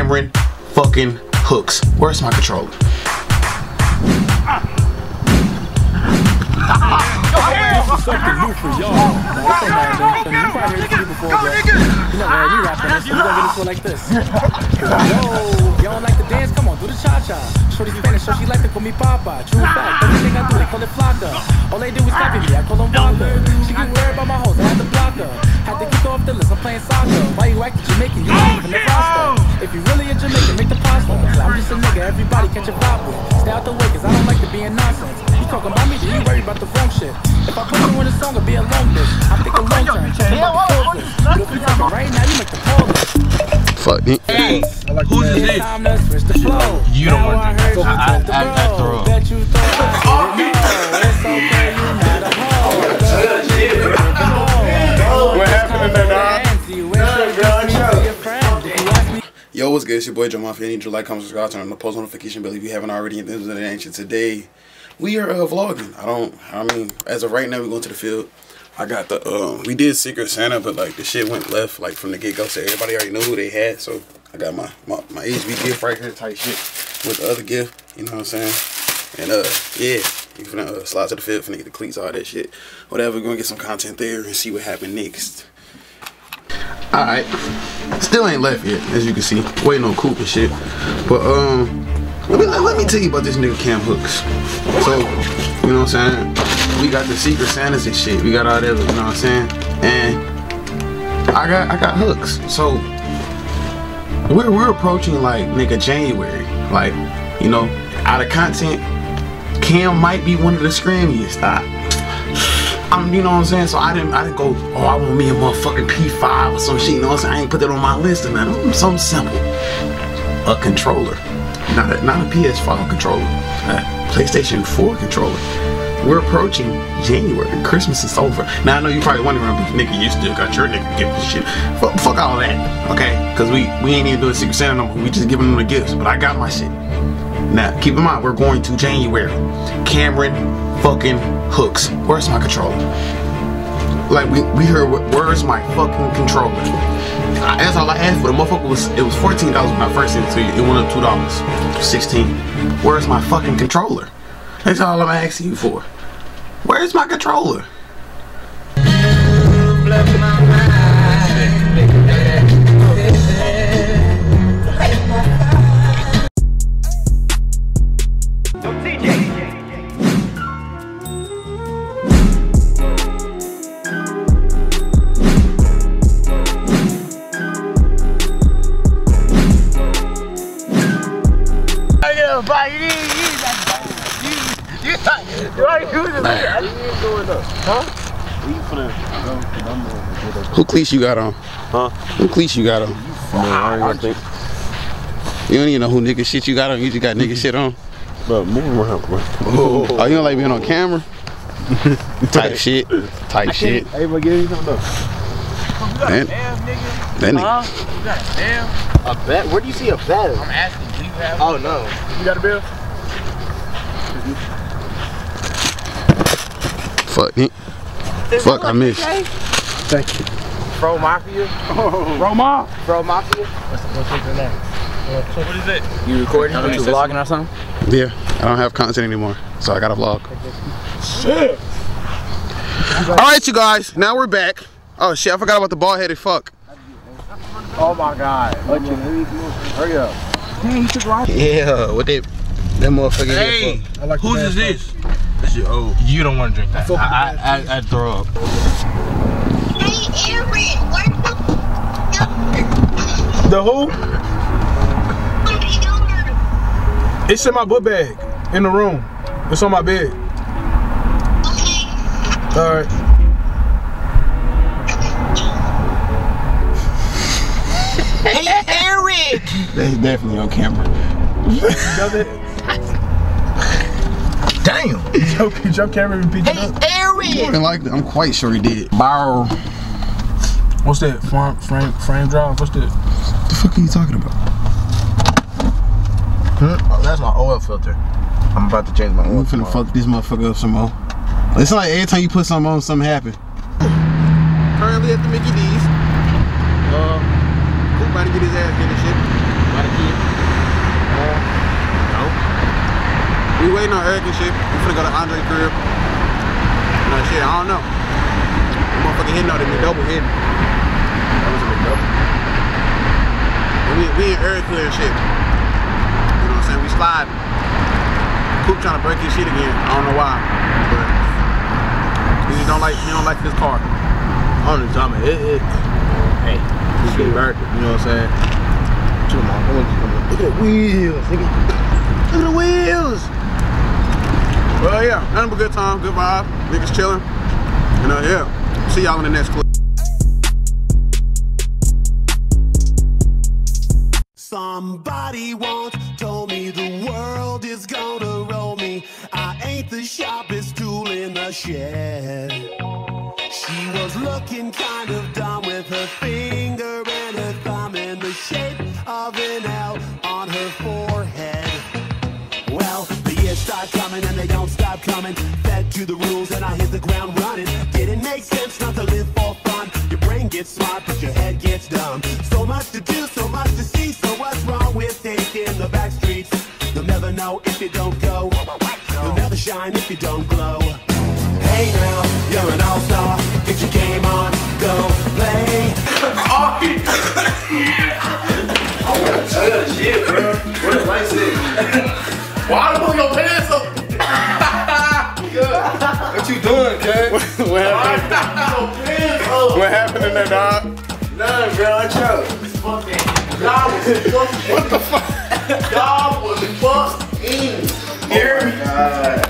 Cameron fucking Hooks. Where's my controller? Something new for y'all. You probably heard this before, but you never heard me rapping this, so we gonna get into it like this. Yo, y'all don't like to dance? Come on, do the cha-cha. Shorty Spanish, so she like to call me Papa. True fact, everything I do, they call it flocka. All they do is copy me, I call them Wanda. She get worried about my hoes, I had to block her. Had to kick her off the list, I'm playing soccer. Why you acting Jamaican? You ain't even the roster. If you really a Jamaican, make the pasta. I'm just a nigga, everybody catch a vibe with. Stay out the way, cause I don't like to be in nonsense. You talking about me, then you worry about the wrong shit. If I put you in a song, it'll be a long list. I'm thinking long term, talking about the cold list. But if you talking right now, you make the call list. Fuck me. Hey, who's this? You don't want to. I throw up. Bet you thought I didn't know. It's okay, you're not a hoe. What happened in there, Yo, what's good? It's your boy Joe Mafia. I need you to like, comment, subscribe, turn on the post notification bell if you haven't already. And this is the action today. We are vlogging. I mean, as of right now, we're going to the field. I got the we did Secret Santa, but like the shit went left like from the get go. So everybody already knew who they had. So I got my HB gift right here, type shit with the other gift. You know what I'm saying? And yeah, you finna slide to the field, finna get the cleats, all that shit. Whatever, we're gonna get some content there and see what happened next. Alright, still ain't left yet, as you can see. Waiting on Coop and shit. But let me tell you about this nigga Cam Hooks. So, you know what I'm saying? We got the Secret Santas and shit. We got all that, you know what I'm saying? And I got Hooks. So we're approaching like nigga January. Like, you know, out of content, Cam might be one of the scrammiest. You know what I'm saying? So I didn't go, oh, I want me a motherfucking P5 or some shit, you know what I'm saying? I ain't put that on my list or nothing. Something simple. A controller. Not a PS5 controller. A PlayStation 4 controller. We're approaching January. Christmas is over. Now I know you probably wondering, nigga, you still got your nigga gift and shit. Fuck all that, okay? Because we ain't even doing Secret Santa no more. We just giving them the gifts. But I got my shit. Now, keep in mind, we're going to January. Cameron fucking Hooks. Where's my controller? Like, we heard, where's my fucking controller? That's all I asked for. The motherfucker was $14 when I first sent it to you. It went up $2. $16. Where's my fucking controller? That's all I'm asking you for. Where's my controller? Who cleats you got on? Huh? Who cleats you got on? You don't even know who nigga shit you got on. You just got nigga shit on. Bro, move around, bro. Oh, you don't like being on camera? Type shit. Type shit. Hey, but get you something though. That nigga. You got a bell? A bet? Where do you see a bet? I'm asking, do you have Oh no. You got a bill? Fuck me. Fuck, I missed. Thank you. Pro Mafia? Roma? Pro Mafia? What's your name? What is it? You recording? Are you vlogging or something? Yeah, I don't have content anymore, so I gotta vlog. Shit. Alright, you guys, now we're back. Oh shit, I forgot about the bald-headed fuck. Oh my god. Hurry up. Dang, he took right. Yeah, what that motherfucker. Hey, whose is this? This your old. You don't want to drink that. I throw up. Hey, Aaron, where The who? the It's in my book bag. In the room. It's on my bed. Okay. Alright. Hey, Eric! That's definitely on camera. Damn. Joe Cameron repeat it up. Eric! Like that. I'm quite sure he did. Borrow. What's that? Frame drive? What's that? What the fuck are you talking about? Oh, that's my oil filter. I'm about to change my oil. I'm finna fuck this motherfucker up some more. It's like every time you put something on, something happen. Currently at the Mickey D's. Coop about to get his ass in and shit. About to keep waiting on Eric and shit. We finna go to Andre crib. Shit, I don't know. The motherfucker hitting out, they been double hitting. That was a big double. We in Eric clear shit. You know what I'm saying? We sliding. Coop trying to break his shit again. I don't know why. But he don't like his car. I don't know what you're talking about. Hey, he's getting burnt. You know what I'm saying? Come on, look at the wheels, nigga. Look at the wheels. Well, yeah, nothing but good time, good vibe. Niggas chilling. You know, yeah. See y'all in the next clip. Somebody once told me the world is gonna roll me. I ain't the sharpest tool in the shed. She was looking kind of dumb with her finger and her thumb in the shape of an L on her forehead. Well, the years start coming and they don't stop coming. Fed to the rules and I hit the ground running. Didn't make sense not to live for fun. Your brain gets smart but your head gets dumb. So much to do, so much to see. So what's wrong with taking the back streets? You'll never know if you don't go. You'll never shine if you don't glow. Hey now, you're an all-star. Get your game on, go play. I got shit, bro. What is my shit? Why you put your pants up? What you doing, kid? What happened? What happened in there, dog? None, bro. Watch out. Y'all was fucking. What the fuck? Y'all was fucking. Hear me?